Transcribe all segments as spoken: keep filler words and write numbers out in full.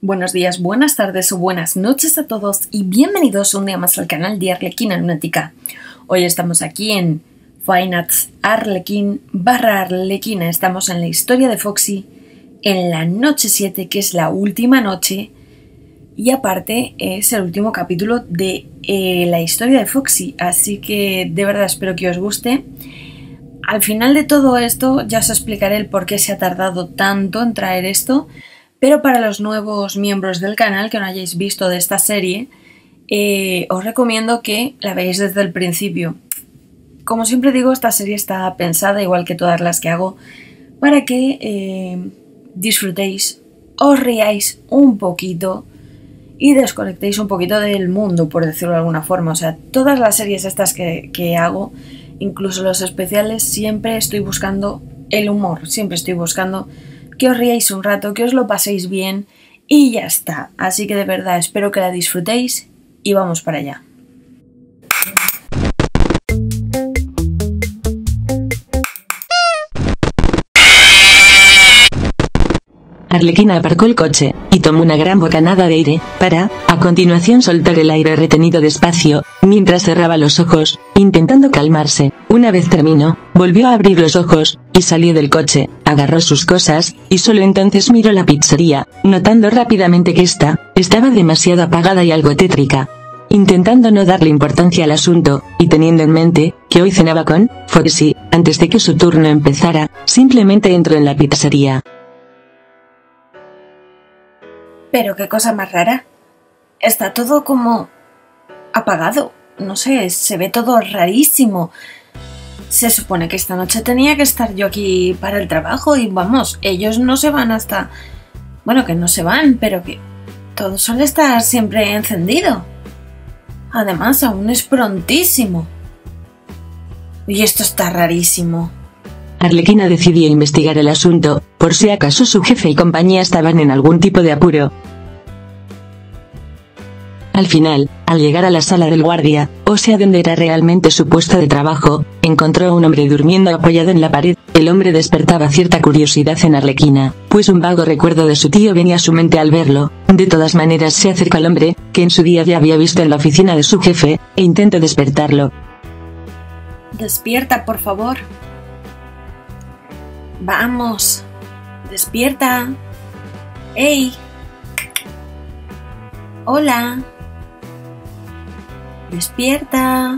Buenos días, buenas tardes o buenas noches a todos y bienvenidos un día más al canal de Arlequina Lunática. Hoy estamos aquí en Five Nights Arlequin barra Arlequina. Estamos en la historia de Foxy en la noche siete, que es la última noche, y aparte es el último capítulo de eh, la historia de Foxy, así que de verdad espero que os guste. Al final de todo esto ya os explicaré el por qué se ha tardado tanto en traer esto. Pero para los nuevos miembros del canal que no hayáis visto de esta serie, eh, os recomiendo que la veáis desde el principio. Como siempre digo, esta serie está pensada, igual que todas las que hago, para que eh, disfrutéis, os riáis un poquito y desconectéis un poquito del mundo, por decirlo de alguna forma. O sea, todas las series estas que, que hago, incluso los especiales, siempre estoy buscando el humor, siempre estoy buscando que os riáis un rato, que os lo paséis bien y ya está. Así que de verdad espero que la disfrutéis y vamos para allá. Arlequina aparcó el coche y tomó una gran bocanada de aire, para, a continuación, soltar el aire retenido despacio, mientras cerraba los ojos, intentando calmarse. Una vez terminó, volvió a abrir los ojos, y salió del coche, agarró sus cosas, y solo entonces miró la pizzería, notando rápidamente que ésta estaba demasiado apagada y algo tétrica. Intentando no darle importancia al asunto, y teniendo en mente que hoy cenaba con Foxy, antes de que su turno empezara, simplemente entró en la pizzería. Pero qué cosa más rara. Está todo como apagado. No sé, se ve todo rarísimo. Se supone que esta noche tenía que estar yo aquí para el trabajo y vamos, ellos no se van hasta... Bueno, que no se van, pero que todo suele estar siempre encendido. Además, aún es prontísimo. Y esto está rarísimo. Arlequina decidió investigar el asunto, por si acaso su jefe y compañía estaban en algún tipo de apuro. Al final, al llegar a la sala del guardia, o sea donde era realmente su puesto de trabajo, encontró a un hombre durmiendo apoyado en la pared. El hombre despertaba cierta curiosidad en Arlequina, pues un vago recuerdo de su tío venía a su mente al verlo. De todas maneras se acercó al hombre, que en su día ya había visto en la oficina de su jefe, e intentó despertarlo. Despierta, por favor. Vamos, despierta. ¡Ey! Hola. Despierta.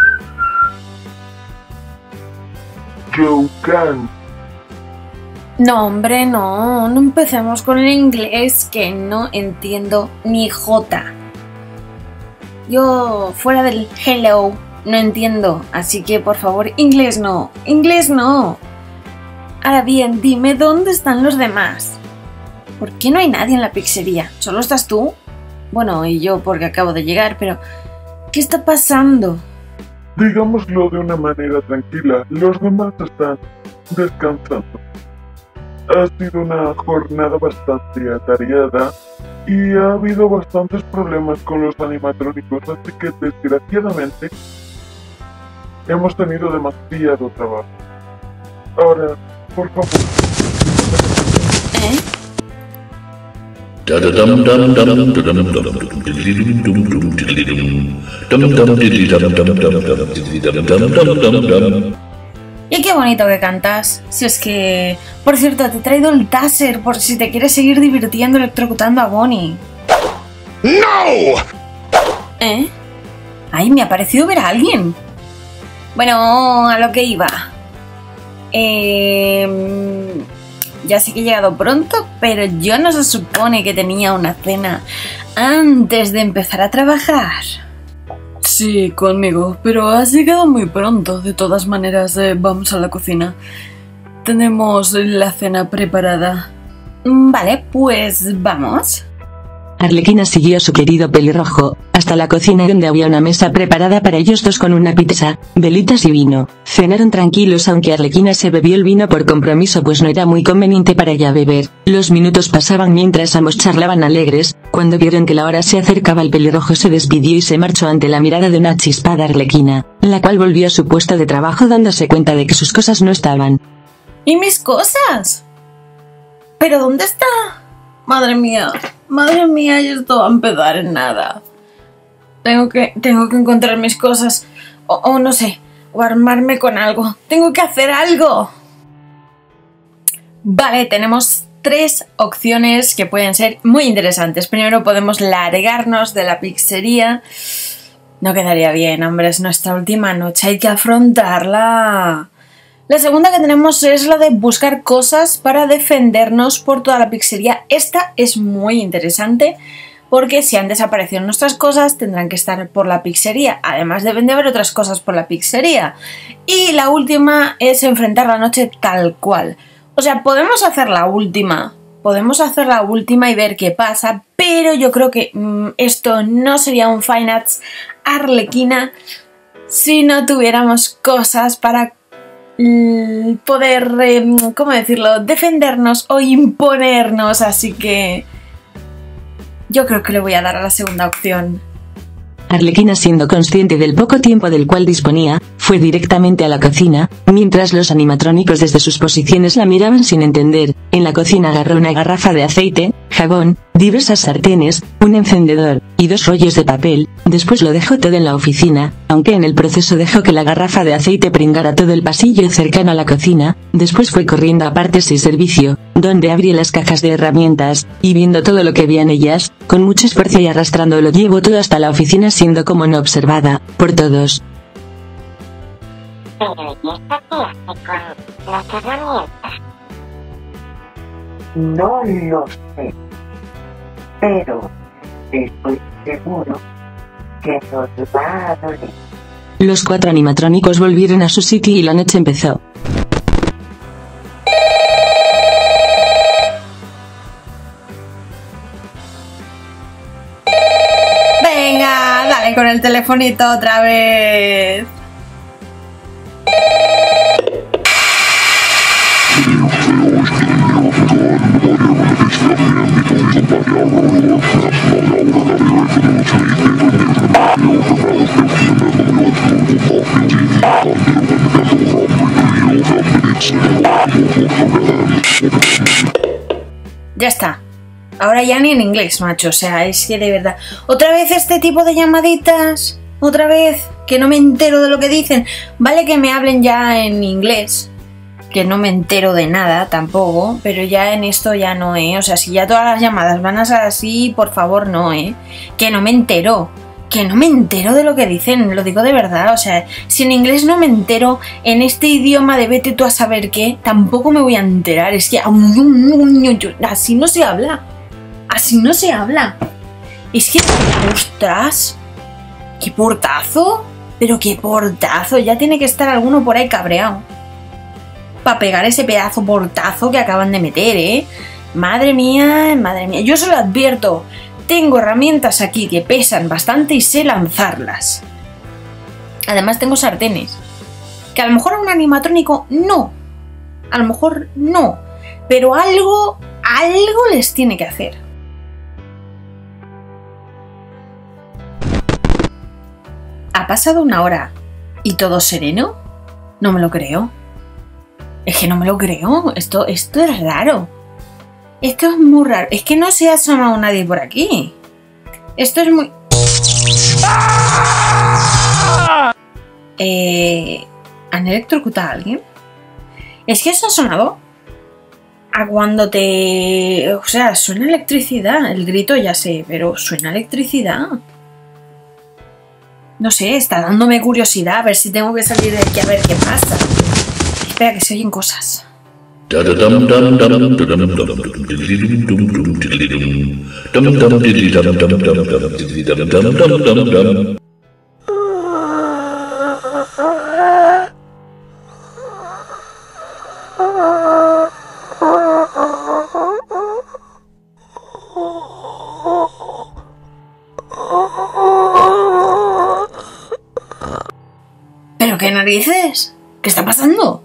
Joe Can. No, hombre, no. No empecemos con el inglés, que no entiendo ni jota. Yo, fuera del hello, no entiendo. Así que, por favor, inglés no. Inglés no. Ahora bien, dime, ¿dónde están los demás? ¿Por qué no hay nadie en la pizzería? ¿Solo estás tú? Bueno, y yo porque acabo de llegar, pero... ¿qué está pasando? Digámoslo de una manera tranquila, los demás están descansando. Ha sido una jornada bastante atareada y ha habido bastantes problemas con los animatrónicos, así que desgraciadamente hemos tenido demasiado trabajo. Ahora, por favor. ¿Eh? Y qué bonito que cantas. Si es que... Por cierto, te he traído el taser por si te quieres seguir divirtiendo electrocutando a Bonnie. ¡No! ¿Eh? Ay, me ha parecido ver a alguien. Bueno, a lo que iba. Eh... Ya sé que he llegado pronto, pero yo no se supone que tenía una cena antes de empezar a trabajar. Sí, conmigo, pero has llegado muy pronto. De todas maneras, eh, vamos a la cocina. Tenemos la cena preparada. Vale, pues vamos. Arlequina siguió a su querido pelirrojo, hasta la cocina donde había una mesa preparada para ellos dos con una pizza, velitas y vino. Cenaron tranquilos aunque Arlequina se bebió el vino por compromiso pues no era muy conveniente para ella beber. Los minutos pasaban mientras ambos charlaban alegres. Cuando vieron que la hora se acercaba el pelirrojo se despidió y se marchó ante la mirada de una chispada Arlequina, la cual volvió a su puesto de trabajo dándose cuenta de que sus cosas no estaban. ¿Y mis cosas? ¿Pero dónde está? Madre mía, madre mía, y esto va a empezar en nada. Tengo que, tengo que encontrar mis cosas, o, o no sé, o armarme con algo. Tengo que hacer algo. Vale, tenemos tres opciones que pueden ser muy interesantes. Primero podemos largarnos de la pizzería. No quedaría bien, hombre, es nuestra última noche, hay que afrontarla. La segunda que tenemos es la de buscar cosas para defendernos por toda la pizzería. Esta es muy interesante porque si han desaparecido nuestras cosas tendrán que estar por la pizzería. Además deben de haber otras cosas por la pizzería. Y la última es enfrentar la noche tal cual. O sea, podemos hacer la última, podemos hacer la última y ver qué pasa, pero yo creo que mmm, esto no sería un Five Nights Arlequina si no tuviéramos cosas para poder, eh, ¿cómo decirlo?, defendernos o imponernos, así que yo creo que le voy a dar a la segunda opción. Arlequina, siendo consciente del poco tiempo del cual disponía, fue directamente a la cocina, mientras los animatrónicos desde sus posiciones la miraban sin entender. En la cocina agarró una garrafa de aceite, jabón, diversas sartenes, un encendedor, y dos rollos de papel. Después lo dejó todo en la oficina, aunque en el proceso dejó que la garrafa de aceite pringara todo el pasillo cercano a la cocina. Después fue corriendo a partes y servicio, donde abrió las cajas de herramientas, y viendo todo lo que había en ellas, con mucho esfuerzo y arrastrando lo llevó todo hasta la oficina, siendo como no observada por todos. Pero, ¿y esta qué hace con las herramientas? No lo sé, pero estoy seguro que nos va a doler. Los cuatro animatrónicos volvieron a su sitio y la noche empezó. Venga, dale con el telefonito otra vez. Ya está. Ahora ya ni en inglés, macho. O sea, es que de verdad. Otra vez este tipo de llamaditas. Otra vez. Que no me entero de lo que dicen. Vale que me hablen ya en inglés. Que no me entero de nada tampoco. Pero ya en esto ya no, ¿eh? O sea, si ya todas las llamadas van a ser así, por favor, no, ¿eh? Que no me entero. Que no me entero de lo que dicen. Lo digo de verdad. O sea, si en inglés no me entero, en este idioma de vete tú a saber qué, tampoco me voy a enterar. Es que así no se habla. Así no se habla. Es que, ostras, qué portazo. Pero qué portazo. Ya tiene que estar alguno por ahí cabreado para pegar ese pedazo portazo que acaban de meter, ¿eh? Madre mía, madre mía. Yo se lo advierto. Tengo herramientas aquí que pesan bastante y sé lanzarlas. Además tengo sartenes. Que a lo mejor a un animatrónico no. A lo mejor no. Pero algo, algo les tiene que hacer. ¿Ha pasado una hora y todo sereno? No me lo creo. Es que no me lo creo. Esto, esto es raro. Esto es muy raro. Es que no se ha asomado nadie por aquí. Esto es muy... Eh, ¿Han electrocutado a alguien? Es que eso ha sonado a cuando te... O sea, suena electricidad. El grito ya sé, pero suena electricidad. No sé, está dándome curiosidad. A ver si tengo que salir de aquí a ver qué pasa. Espera, que se oyen cosas. ¿Pero qué narices? ¿Qué está pasando?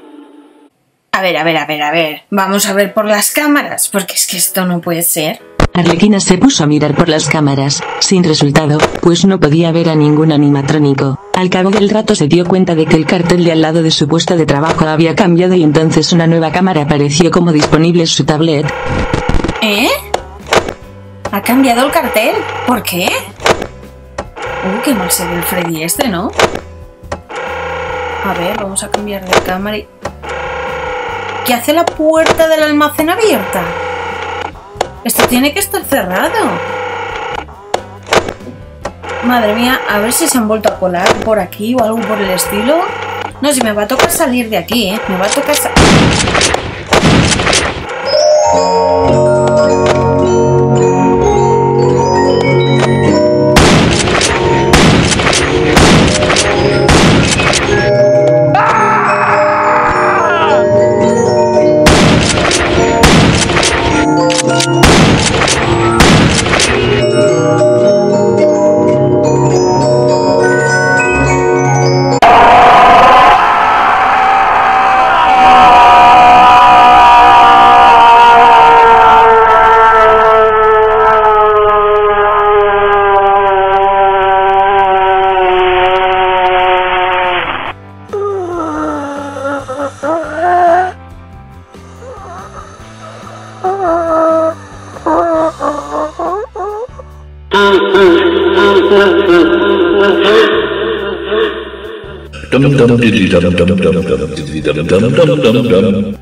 A ver, a ver, a ver, a ver. Vamos a ver por las cámaras, porque es que esto no puede ser. Arlequina se puso a mirar por las cámaras, sin resultado, pues no podía ver a ningún animatrónico. Al cabo del rato se dio cuenta de que el cartel de al lado de su puesto de trabajo había cambiado y entonces una nueva cámara apareció como disponible en su tablet. ¿Eh? ¿Ha cambiado el cartel? ¿Por qué? Uy, qué mal se ve el Freddy este, ¿no? A ver, vamos a cambiar de cámara y... ¿Qué hace la puerta del almacén abierta? Esto tiene que estar cerrado. Madre mía, a ver si se han vuelto a colar por aquí o algo por el estilo. No, si me va a tocar salir de aquí, ¿eh? Me va a tocar salir... Dum dum diddy dum dum dum dum diddy dum dum dum dum dum.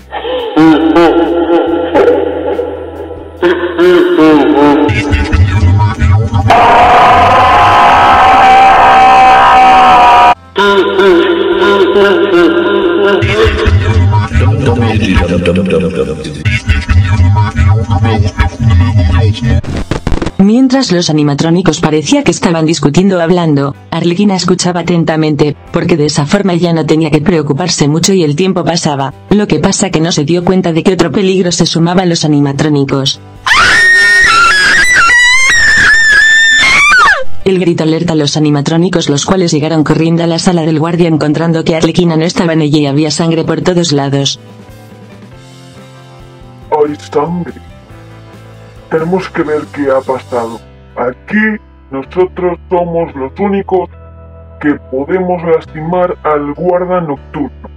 Mientras los animatrónicos parecía que estaban discutiendo o hablando, Arlequina escuchaba atentamente, porque de esa forma ya no tenía que preocuparse mucho y el tiempo pasaba. Lo que pasa que no se dio cuenta de que otro peligro se sumaba a los animatrónicos. El grito alerta a los animatrónicos, los cuales llegaron corriendo a la sala del guardia encontrando que Arlequina no estaba en ella y había sangre por todos lados. Hay sangre. Tenemos que ver qué ha pasado. Aquí nosotros somos los únicos que podemos lastimar al guarda nocturno.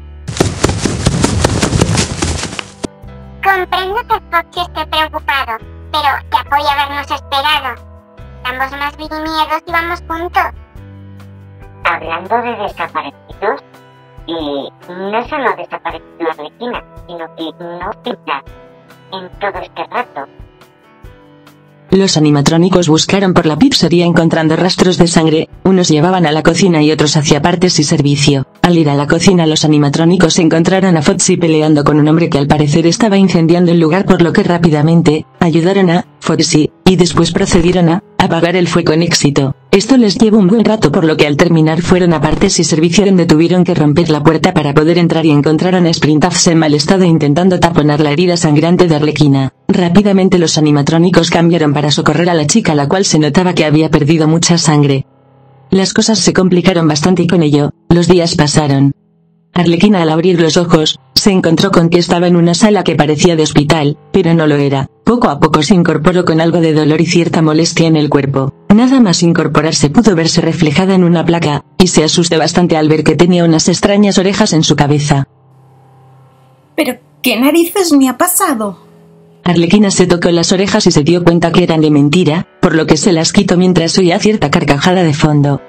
Comprendo que Foxy esté preocupado, pero ya podía habernos esperado. Damos más miedos y vamos juntos. Hablando de desaparecidos, y no solo ha desaparecido Arlequina, sino que no está en todo este rato. Los animatrónicos buscaron por la pizzería encontrando rastros de sangre, unos llevaban a la cocina y otros hacia partes y servicio. Al ir a la cocina los animatrónicos encontraron a Foxy peleando con un hombre que al parecer estaba incendiando el lugar, por lo que rápidamente ayudaron a Foxy, y después procedieron a apagar el fuego con éxito. Esto les llevó un buen rato, por lo que al terminar fueron a partes y servicio donde tuvieron que romper la puerta para poder entrar y encontraron a Sprintaz en mal estado intentando taponar la herida sangrante de Arlequina. Rápidamente los animatrónicos cambiaron para socorrer a la chica, la cual se notaba que había perdido mucha sangre. Las cosas se complicaron bastante y con ello, los días pasaron. Arlequina, al abrir los ojos, se encontró con que estaba en una sala que parecía de hospital, pero no lo era. Poco a poco se incorporó con algo de dolor y cierta molestia en el cuerpo. Nada más incorporarse pudo verse reflejada en una placa, y se asustó bastante al ver que tenía unas extrañas orejas en su cabeza. ¿Pero qué narices me ha pasado? Arlequina se tocó las orejas y se dio cuenta que eran de mentira, por lo que se las quitó mientras oía cierta carcajada de fondo.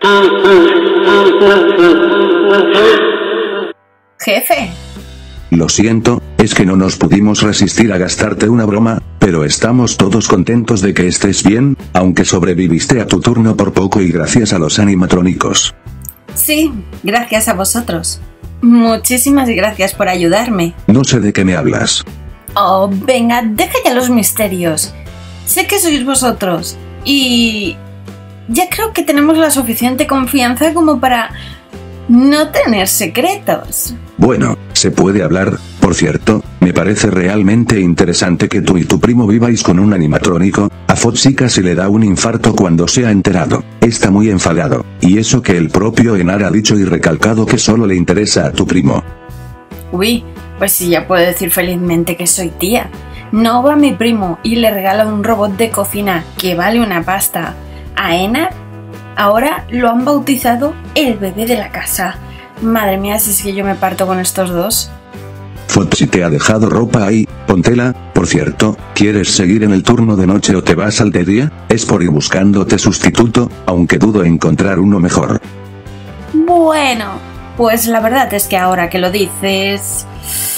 Jefe. Lo siento, es que no nos pudimos resistir a gastarte una broma, pero estamos todos contentos de que estés bien, aunque sobreviviste a tu turno por poco y gracias a los animatrónicos. Sí, gracias a vosotros. Muchísimas gracias por ayudarme. No sé de qué me hablas. Oh, venga, deja ya los misterios. Sé que sois vosotros. Y... ya creo que tenemos la suficiente confianza como para no tener secretos. Bueno, se puede hablar. Por cierto, me parece realmente interesante que tú y tu primo viváis con un animatrónico. A Foxy casi le da un infarto cuando se ha enterado. Está muy enfadado. Y eso que el propio Enar ha dicho y recalcado que solo le interesa a tu primo. Uy, pues sí, ya puedo decir felizmente que soy tía. no va mi primo y le regala un robot de cocina que vale una pasta a Enar, ahora lo han bautizado el bebé de la casa. Madre mía, si es que yo me parto con estos dos. Foxy te ha dejado ropa ahí, póntela. Por cierto, ¿quieres seguir en el turno de noche o te vas al de día? Es por ir buscándote sustituto, aunque dudo encontrar uno mejor. Bueno, pues la verdad es que ahora que lo dices...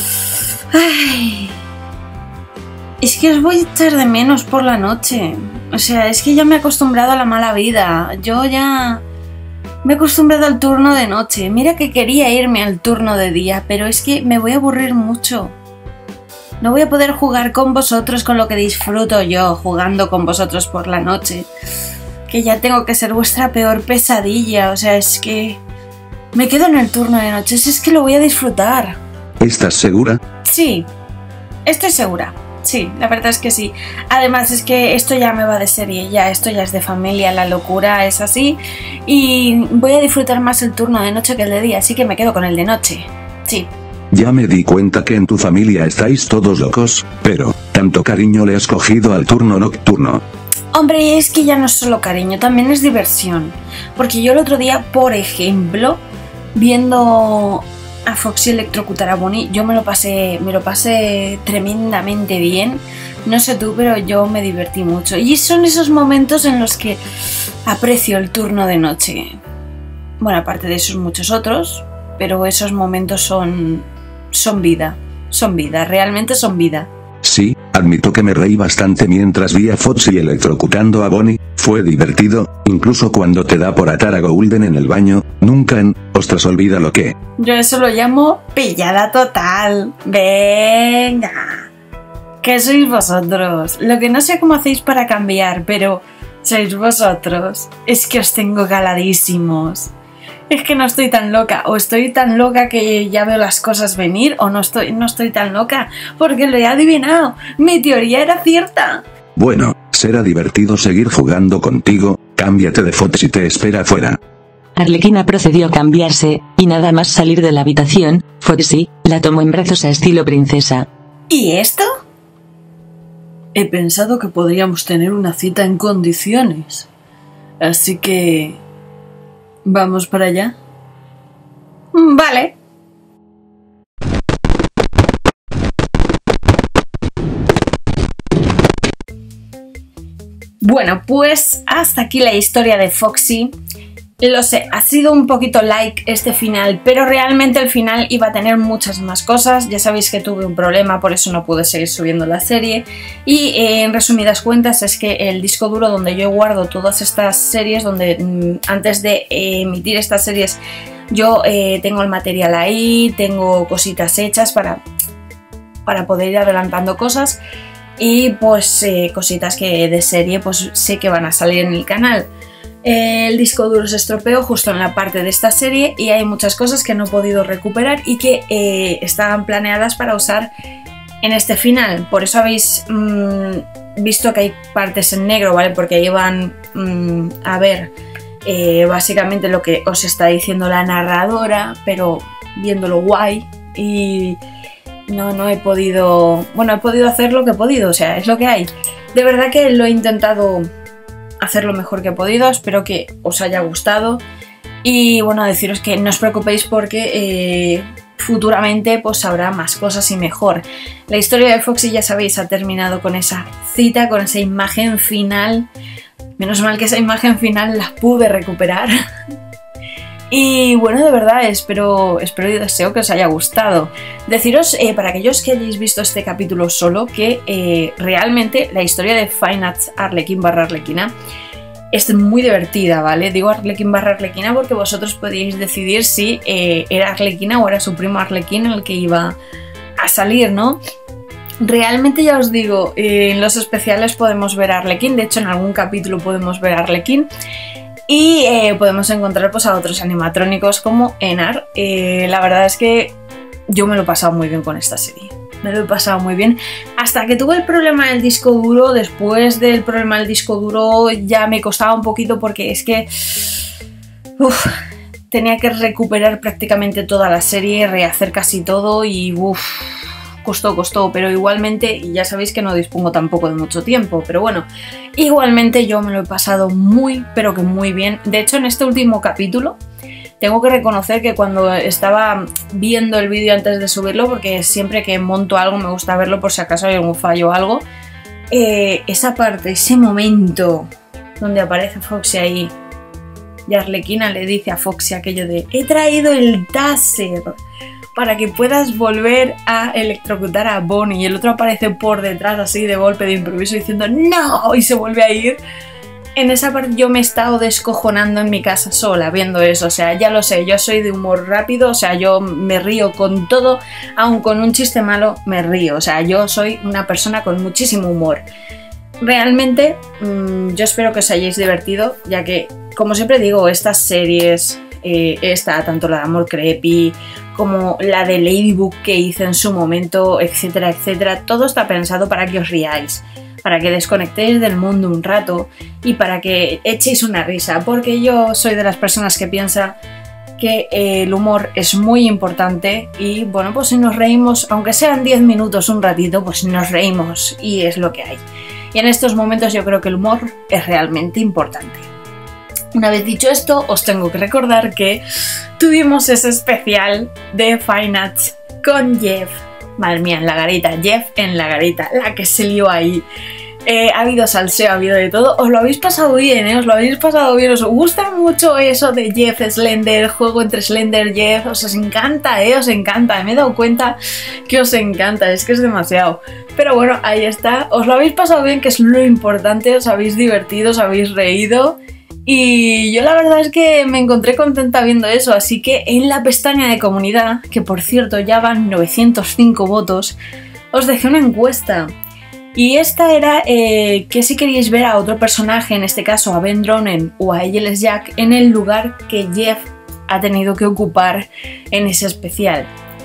Ay... Es que os voy a echar de menos por la noche. O sea, es que ya me he acostumbrado a la mala vida. Yo ya... me he acostumbrado al turno de noche. Mira que quería irme al turno de día, pero es que me voy a aburrir mucho. No voy a poder jugar con vosotros con lo que disfruto yo jugando con vosotros por la noche. Que ya tengo que ser vuestra peor pesadilla. O sea, es que... me quedo en el turno de noche. Si es que lo voy a disfrutar. ¿Estás segura? Sí, estoy segura. Sí, la verdad es que sí. Además es que esto ya me va de serie, ya esto ya es de familia, la locura es así. Y voy a disfrutar más el turno de noche que el de día, así que me quedo con el de noche. Sí. Ya me di cuenta que en tu familia estáis todos locos, pero tanto cariño le has cogido al turno nocturno. Hombre, es que ya no es solo cariño, también es diversión. Porque yo el otro día, por ejemplo, viendo a Foxy electrocutar a Bonnie, yo me lo pasé, me lo pasé tremendamente bien. No sé tú, pero yo me divertí mucho. Y son esos momentos en los que aprecio el turno de noche. Bueno, aparte de esos muchos otros, pero esos momentos son, son vida. Son vida, realmente son vida. Sí, admito que me reí bastante mientras vi a Foxy electrocutando a Bonnie. Fue divertido, incluso cuando te da por atar a Golden en el baño. Nunca en... ostras, olvida lo que... Yo eso lo llamo pillada total. Venga. ¿Qué sois vosotros? Lo que no sé cómo hacéis para cambiar, pero sois vosotros. Es que os tengo galadísimos. Es que no estoy tan loca, o estoy tan loca que ya veo las cosas venir, o no estoy, no estoy tan loca, porque lo he adivinado. Mi teoría era cierta. Bueno, será divertido seguir jugando contigo. Cámbiate de Foxy y te espera afuera. Arlequina procedió a cambiarse, y nada más salir de la habitación, Foxy la tomó en brazos a estilo princesa. ¿Y esto? He pensado que podríamos tener una cita en condiciones. Así que... ¿vamos para allá? Vale. Bueno, pues hasta aquí la historia de Foxy. Lo sé, ha sido un poquito like este final, pero realmente el final iba a tener muchas más cosas. Ya sabéis que tuve un problema, por eso no pude seguir subiendo la serie. Y eh, en resumidas cuentas es que el disco duro donde yo guardo todas estas series, donde mmm, antes de eh, emitir estas series yo eh, tengo el material ahí, tengo cositas hechas para, para poder ir adelantando cosas. Y pues eh, cositas que de serie pues sé que van a salir en el canal. El disco duro se estropeó justo en la parte de esta serie y hay muchas cosas que no he podido recuperar y que eh, estaban planeadas para usar en este final. Por eso habéis mmm, visto que hay partes en negro, ¿vale? Porque ahí van mmm, a ver eh, básicamente lo que os está diciendo la narradora, pero viéndolo guay. Y no, no he podido... bueno, he podido hacer lo que he podido, o sea, es lo que hay. De verdad que lo he intentado hacer lo mejor que he podido, espero que os haya gustado y bueno, deciros que no os preocupéis porque eh, futuramente pues habrá más cosas y mejor. La historia de Foxy, ya sabéis, ha terminado con esa cita, con esa imagen final. Menos mal que esa imagen final la pude recuperar. Y bueno, de verdad, espero, espero y deseo que os haya gustado. Deciros, eh, para aquellos que hayáis visto este capítulo solo, que eh, realmente la historia de Five Nights Arlequin barra Arlequina es muy divertida, ¿vale? Digo Arlequin barra Arlequina porque vosotros podíais decidir si eh, era Arlequina o era su primo Arlequín el que iba a salir, ¿no? Realmente ya os digo, eh, en los especiales podemos ver a Arlequín, de hecho en algún capítulo podemos ver a Arlequín. Y eh, podemos encontrar pues, a otros animatrónicos como Enar. Eh, la verdad es que yo me lo he pasado muy bien con esta serie. Me lo he pasado muy bien. Hasta que tuve el problema del disco duro. Después del problema del disco duro ya me costaba un poquito porque es que... uf, tenía que recuperar prácticamente toda la serie, rehacer casi todo y... uf, costó, costó, pero igualmente, y ya sabéis que no dispongo tampoco de mucho tiempo, pero bueno, igualmente yo me lo he pasado muy, pero que muy bien. De hecho, en este último capítulo, tengo que reconocer que cuando estaba viendo el vídeo antes de subirlo, porque siempre que monto algo me gusta verlo por si acaso hay algún fallo o algo, eh, esa parte, ese momento donde aparece Foxy ahí, y Arlequina le dice a Foxy aquello de he traído el taser para que puedas volver a electrocutar a Bonnie, y el otro aparece por detrás así de golpe de improviso diciendo ¡no! Y se vuelve a ir. En esa parte yo me he estado descojonando en mi casa sola viendo eso, o sea, ya lo sé, yo soy de humor rápido, o sea, yo me río con todo, aun con un chiste malo me río, o sea, yo soy una persona con muchísimo humor. Realmente mmm, yo espero que os hayáis divertido, ya que, como siempre digo, estas series, eh, esta, tanto la de Amor Creepy como la de Ladybug que hice en su momento, etcétera, etcétera, todo está pensado para que os riáis, para que desconectéis del mundo un rato y para que echéis una risa, porque yo soy de las personas que piensa que eh, el humor es muy importante y bueno, pues si nos reímos, aunque sean diez minutos, un ratito, pues nos reímos y es lo que hay. Y en estos momentos yo creo que el humor es realmente importante. Una vez dicho esto, os tengo que recordar que tuvimos ese especial de Fine Arts con Jeff. Madre mía, en la garita, Jeff en la garita, la que se lió ahí. Eh, ha habido salseo, ha habido de todo. Os lo habéis pasado bien, ¿eh? Os lo habéis pasado bien. Os gusta mucho eso de Jeff Slender, juego entre Slender y Jeff. Os encanta, ¿eh? Os encanta. Me he dado cuenta que os encanta. Es que es demasiado. Pero bueno, ahí está. Os lo habéis pasado bien, que es lo importante. Os habéis divertido, os habéis reído. Y yo la verdad es que me encontré contenta viendo eso, así que en la pestaña de comunidad, que por cierto ya van novecientos cinco votos, os dejé una encuesta. Y esta era eh, que si queríais ver a otro personaje, en este caso a Ben Dronen o a Ageless Jack, en el lugar que Jeff ha tenido que ocupar en ese especial.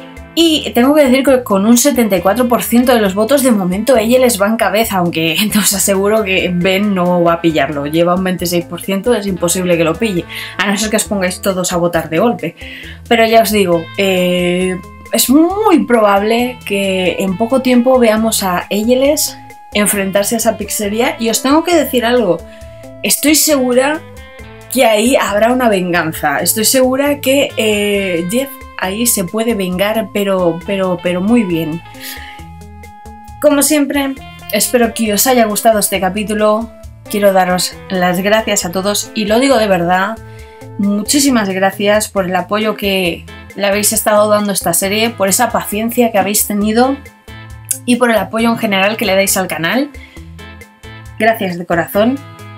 Y tengo que decir que con un setenta y cuatro por ciento de los votos de momento ella les va en cabeza, aunque os aseguro que Ben no va a pillarlo, lleva un veintiséis por ciento, es imposible que lo pille, a no ser que os pongáis todos a votar de golpe. Pero ya os digo, eh, es muy probable que en poco tiempo veamos a Ageless enfrentarse a esa pizzería y os tengo que decir algo, estoy segura que ahí habrá una venganza, estoy segura que eh, Jeff ahí se puede vengar, pero, pero, pero muy bien. Como siempre, espero que os haya gustado este capítulo. Quiero daros las gracias a todos y lo digo de verdad. Muchísimas gracias por el apoyo que le habéis estado dando a esta serie, por esa paciencia que habéis tenido y por el apoyo en general que le dais al canal. Gracias de corazón.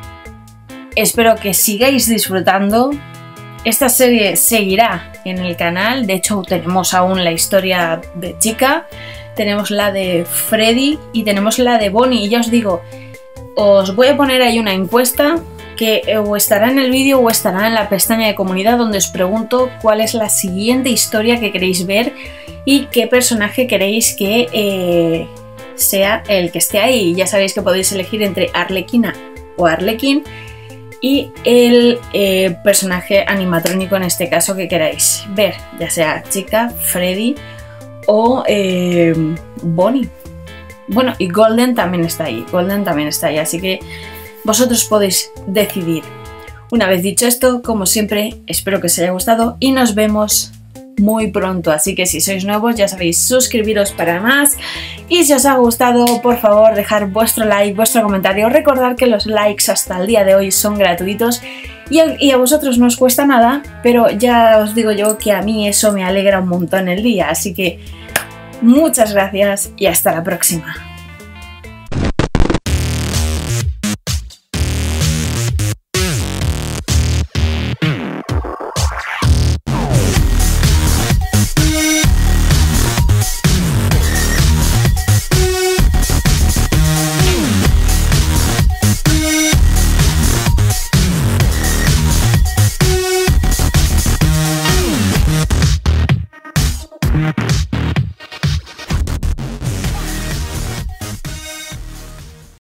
Espero que sigáis disfrutando. Esta serie seguirá en el canal, de hecho tenemos aún la historia de Chica, tenemos la de Freddy y tenemos la de Bonnie. Y ya os digo, os voy a poner ahí una encuesta que o estará en el vídeo o estará en la pestaña de comunidad, donde os pregunto cuál es la siguiente historia que queréis ver y qué personaje queréis que eh, sea el que esté ahí. Ya sabéis que podéis elegir entre Arlequina o Arlequín y el eh, personaje animatrónico en este caso que queráis ver, ya sea Chica, Freddy o eh, Bonnie. Bueno, y Golden también está ahí, Golden también está ahí, así que vosotros podéis decidir. Una vez dicho esto, como siempre, espero que os haya gustado y nos vemos muy pronto, así que si sois nuevos ya sabéis, suscribiros para más y si os ha gustado, por favor, dejar vuestro like, vuestro comentario. Recordad que los likes hasta el día de hoy son gratuitos y a, y a vosotros no os cuesta nada, pero ya os digo yo que a mí eso me alegra un montón el día, así que muchas gracias y hasta la próxima.